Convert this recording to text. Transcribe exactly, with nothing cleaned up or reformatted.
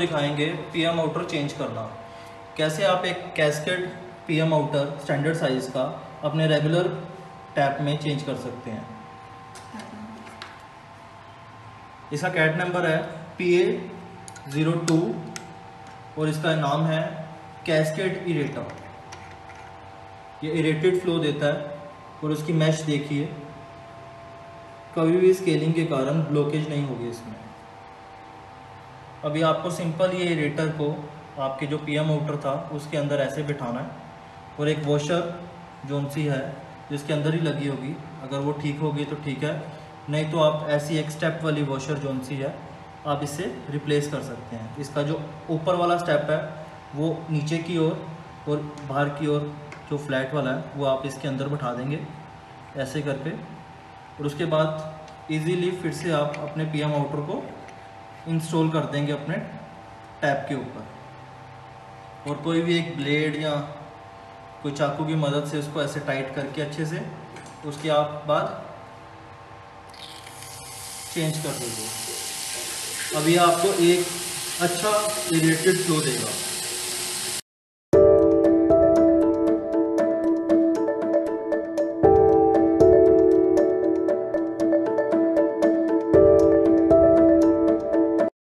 दिखाएंगे PM outer change करना। कैसे आप एक cascade PM outer standard size का अपने रेगुलर टैप में चेंज कर सकते हैं। इसका कैट नंबर है पी ए ज़ीरो टू और इसका नाम है कैस्केड इरेटर। ये इरेटेड फ्लो देता है और उसकी मैश देखिए, कभी भी स्केलिंग के कारण ब्लॉकेज नहीं होगी इसमें। अभी आपको सिंपल ये इरेटर को आपके जो पीएम आउटर था उसके अंदर ऐसे बिठाना है और एक वॉशर जोन सी है जिसके अंदर ही लगी होगी, अगर वो ठीक होगी तो ठीक है, नहीं तो आप ऐसी एक स्टेप वाली वॉशर जोन सी है आप इससे रिप्लेस कर सकते हैं। इसका जो ऊपर वाला स्टेप है वो नीचे की ओर और, और बाहर की ओर जो फ्लैट वाला है वो आप इसके अंदर बैठा देंगे ऐसे करके, और उसके बाद इजीली फिर से आप अपने पीएम आउटर को इंस्टॉल कर देंगे अपने टैप के ऊपर। और कोई भी एक ब्लेड या कोई चाकू की मदद से उसको ऐसे टाइट करके अच्छे से उसके आप बाद चेंज कर दीजिए। अभी आपको एक अच्छा इरेटेड फ्लो देगा।